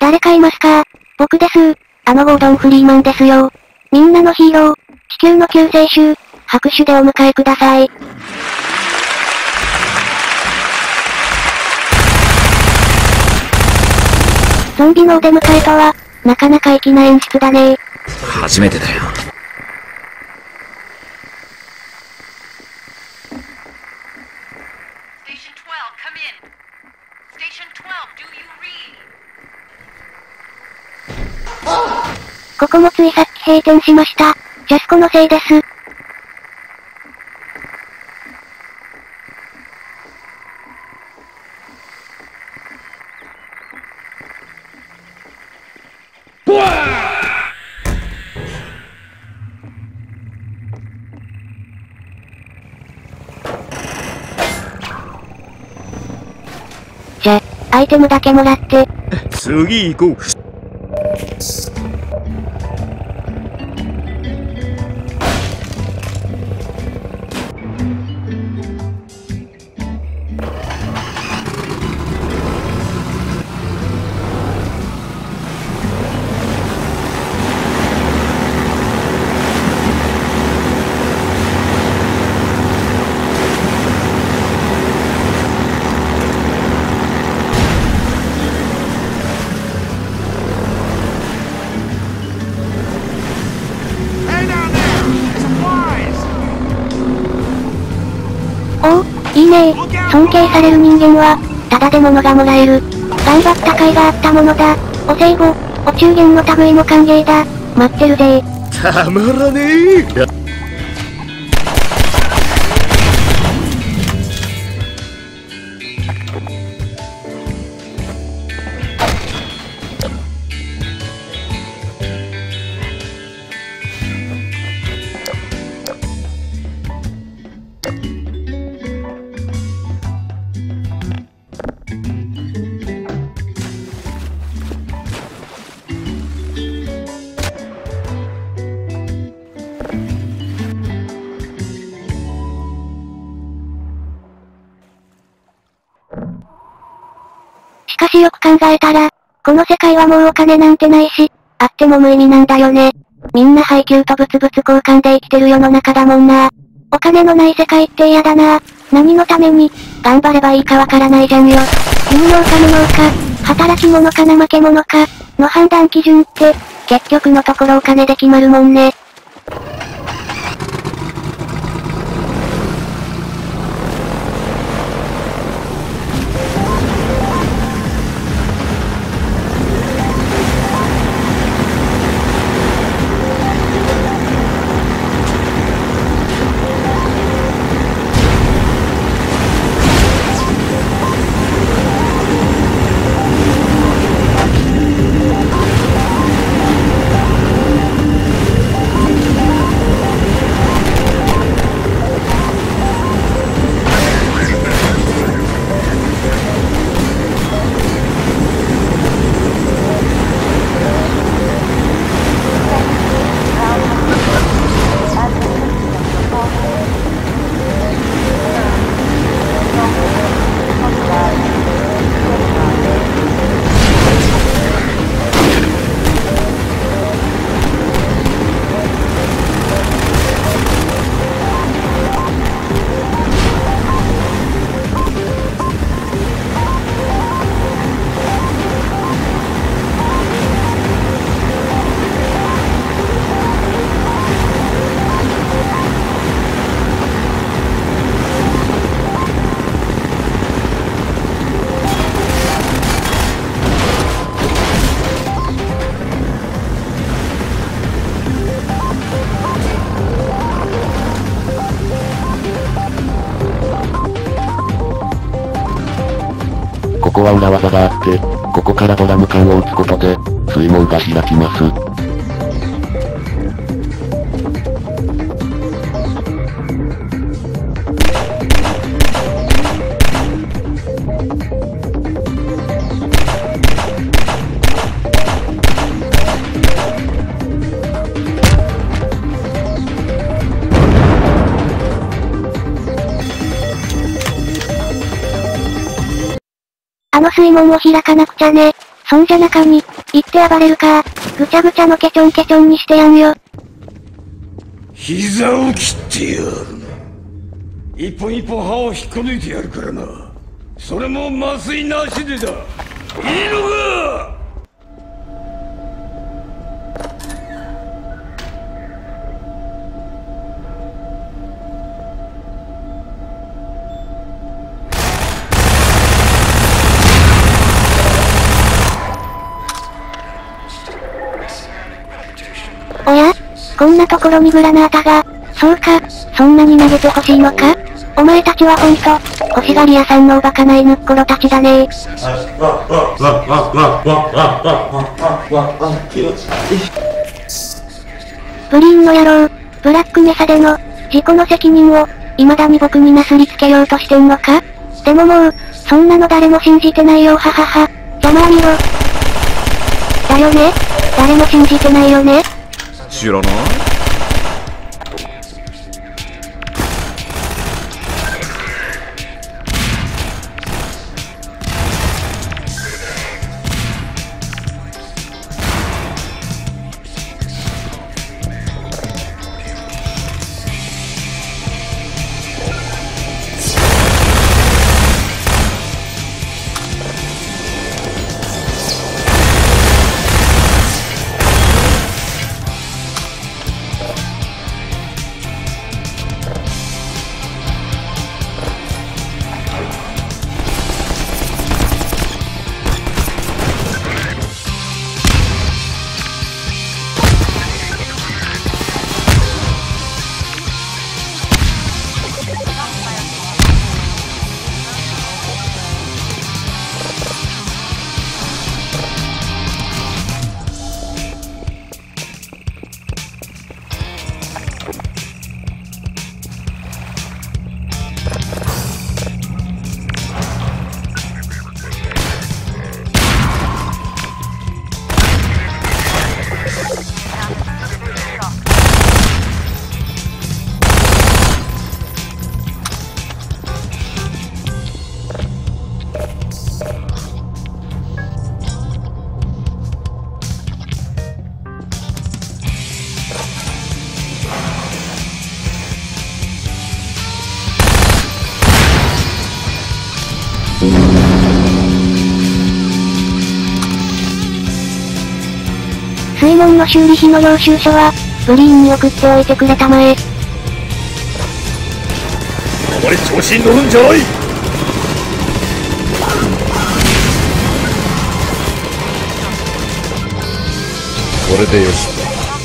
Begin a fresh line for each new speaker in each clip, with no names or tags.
誰かいますか？僕です。ゴードン・フリーマンですよ。みんなのヒーロー、地球の救世主、拍手でお迎えください。ゾンビのお出迎えとは、なかなか粋な演出だね。
初めてだよ。
ここもついさっき閉店しました。ジャスコのせいです。じゃ、アイテムだけもらって。
次行こう。
いいねー。尊敬される人間は、ただで物がもらえる。頑張った甲斐があったものだ。お歳暮、お中元の類も歓迎だ。待ってるぜー。
たまらねえ。
しかしよく考えたら、この世界はもうお金なんてないし、あっても無意味なんだよね。みんな配給と物々交換で生きてる世の中だもんな。お金のない世界って嫌だな。何のために、頑張ればいいかわからないじゃんよ。有能か無能か、働き者か怠け者か、の判断基準って、結局のところお金で決まるもんね。
ここは裏技があって、ここからドラム缶を打つことで、水門が開きます。
水門を開かなくちゃね。そんじゃ中に、 言って暴れるか。ぐちゃぐちゃのケチョンケチョンにしてやんよ。
膝を切ってやる。一本一本歯を引っこ抜いてやるからな。それも麻酔なしでだ。いいのか。
おや？こんなところにグラナータが。そうか、そんなに投げてほしいのか？お前たちはほんと、欲しがり屋さんのおバカな犬っころたちだねー。ブリーンの野郎、ブラックメサでの、自己の責任を、未だに僕になすりつけようとしてんのか？でももう、そんなの誰も信じてないよははは。ざまあみろ。だよね？誰も信じてないよね？
知らない？
水門の修理費の領収書は、ブリーンに送っておいてくれたまえ。
あまり調子に乗るんじゃない。これでよし。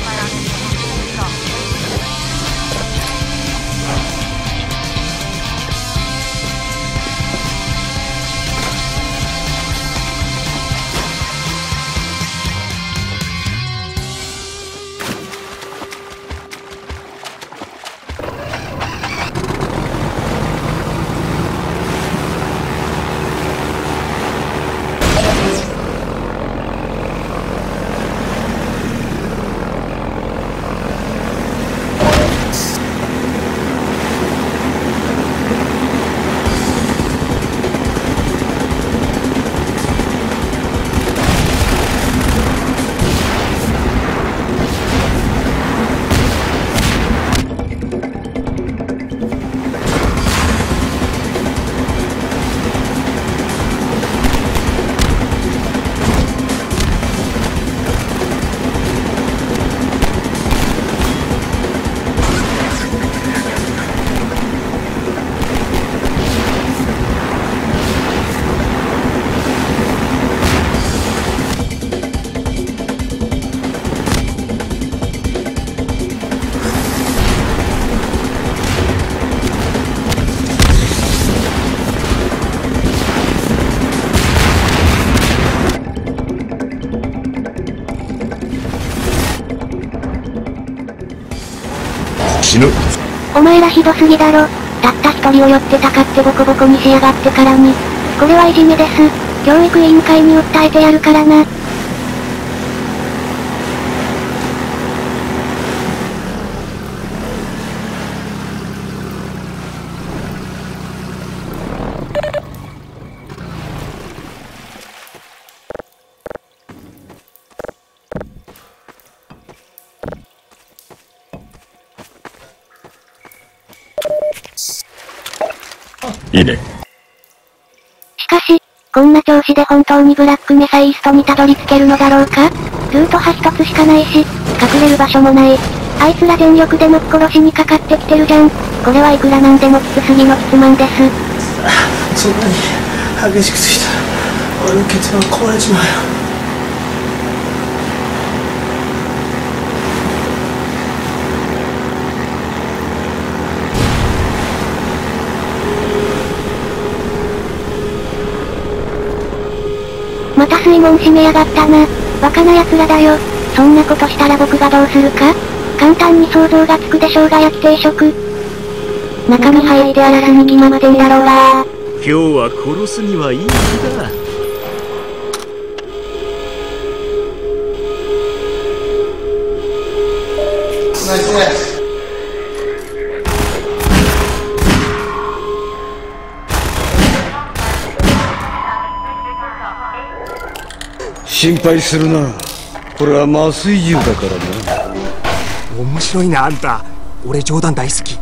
死ぬ。
お前らひどすぎだろ。たった一人を寄ってたかってボコボコにしやがってからに。これはいじめです。教育委員会に訴えてやるからな。
いいね。
しかし、こんな調子で本当にブラックメサイストにたどり着けるのだろうか？ルートは一つしかないし、隠れる場所もない。あいつら全力で抜き殺しにかかってきてるじゃん。これはいくらなんでもきつすぎのキツマンです。
そんなに激しくついたら、俺のケツが壊れちまうよ。
また水門閉めやがったな。バカな奴らだよ。そんなことしたら僕がどうするか？簡単に想像がつくでしょうが焼き定食。中身入ってあらずに決まってんだろうが。
今日は殺すにはいい日だ。
ナイスね。
心配するな。これは麻酔銃だからな。
面白いな、あんた。俺冗談大好き。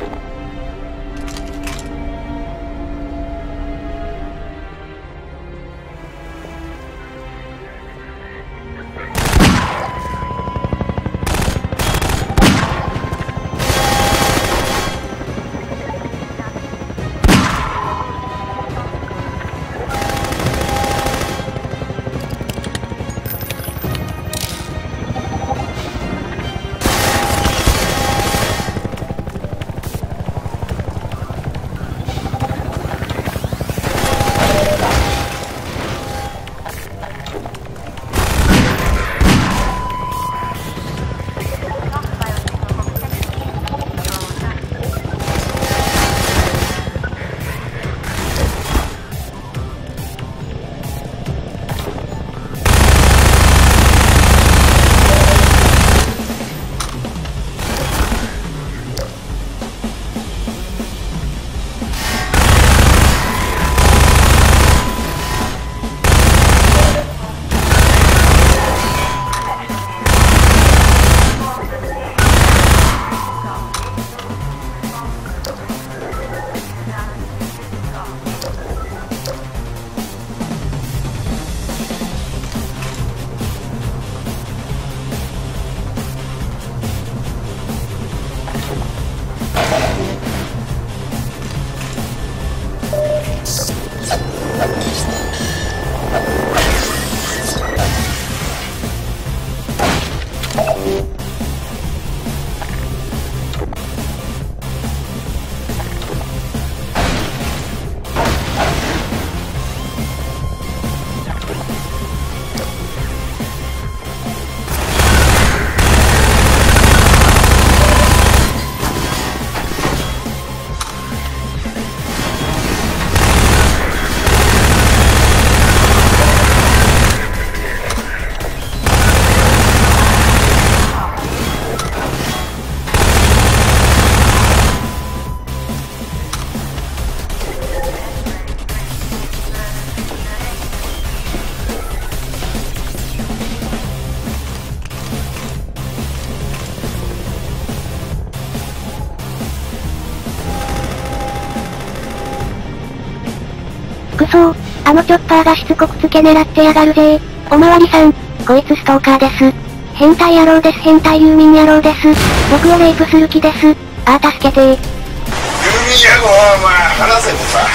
くそー、あのチョッパーがしつこく付け狙ってやがるぜー。おまわりさん、こいつストーカーです。変態野郎です、変態遊民野郎です。僕をレイプする気です。ああ、助けてー。
遊民野郎はお前話せもさ。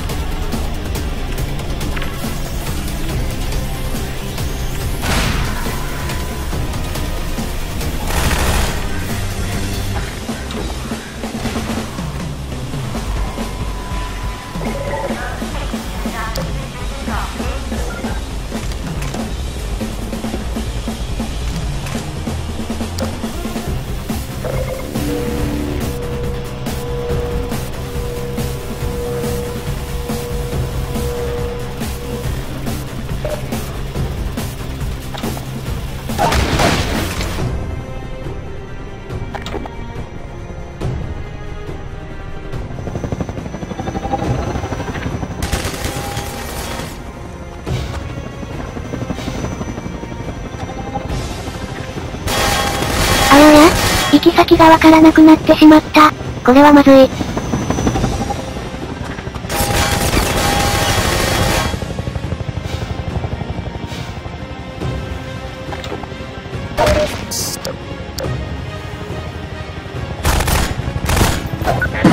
あやや、行き先がわからなくなってしまった。これはまずい。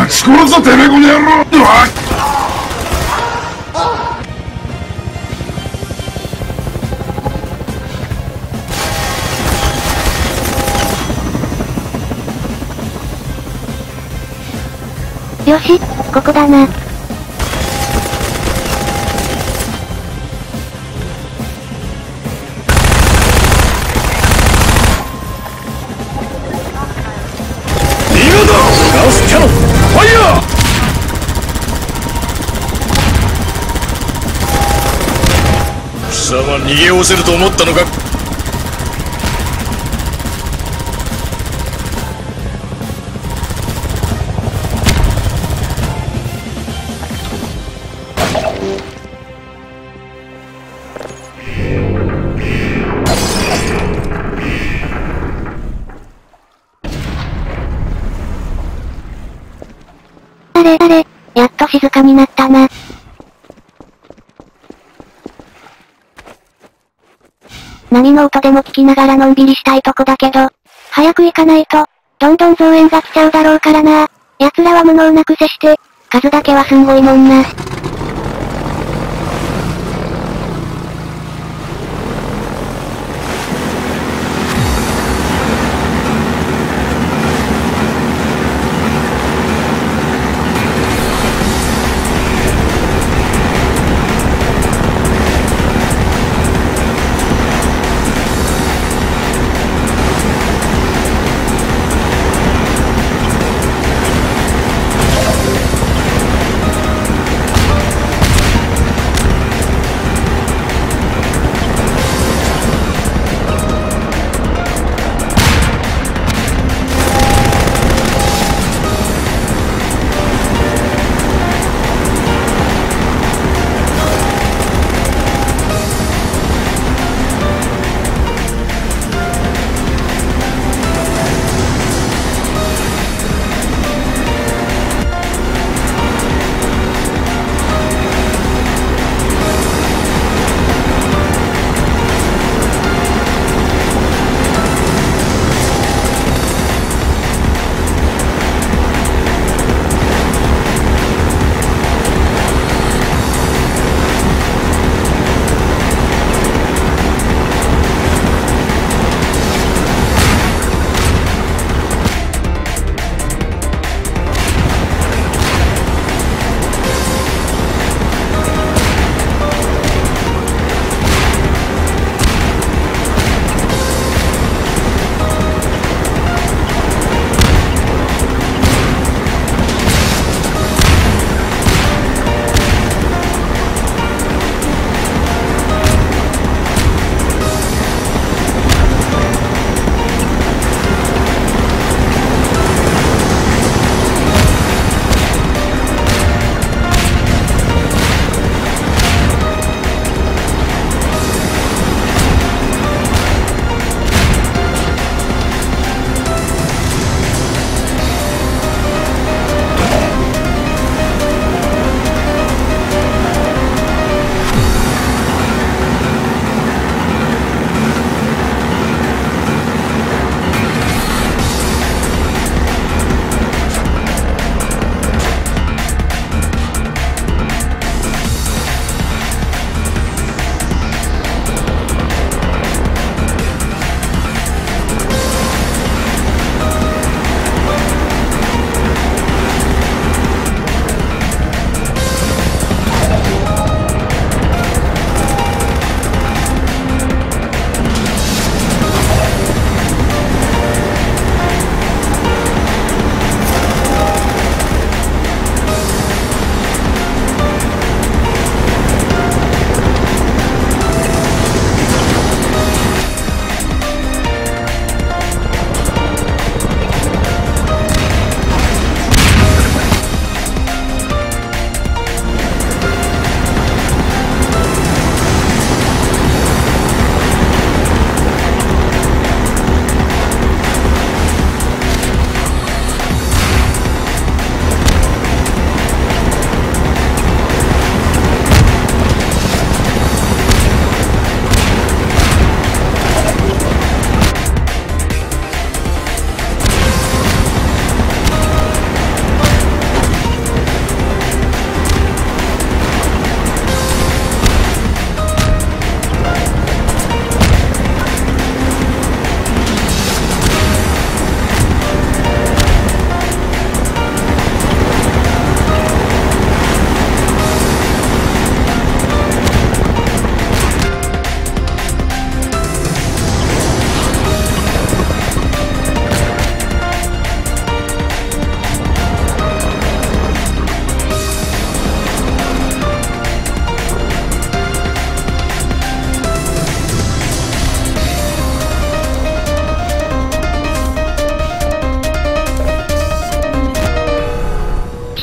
ち殺さてめえこの野郎。うわっ。
よし、ここだな。
見事ガスキャノンファイヤー。貴様逃げおせると思ったのか。
あれあれ、やっと静かになったな。波の音でも聞きながらのんびりしたいとこだけど、早く行かないと、どんどん増援が来ちゃうだろうからな。奴らは無能なくせして、数だけはすんごいもんな。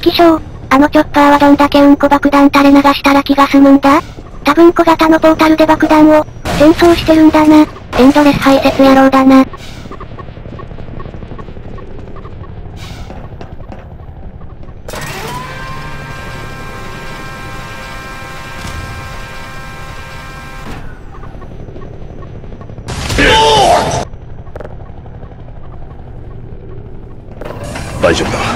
気性、あのチョッパーはどんだけうんこ爆弾垂れ流したら気が済むんだ？多分小型のポータルで爆弾を、戦争してるんだな。エンドレス排泄野郎だな。
大丈夫だ。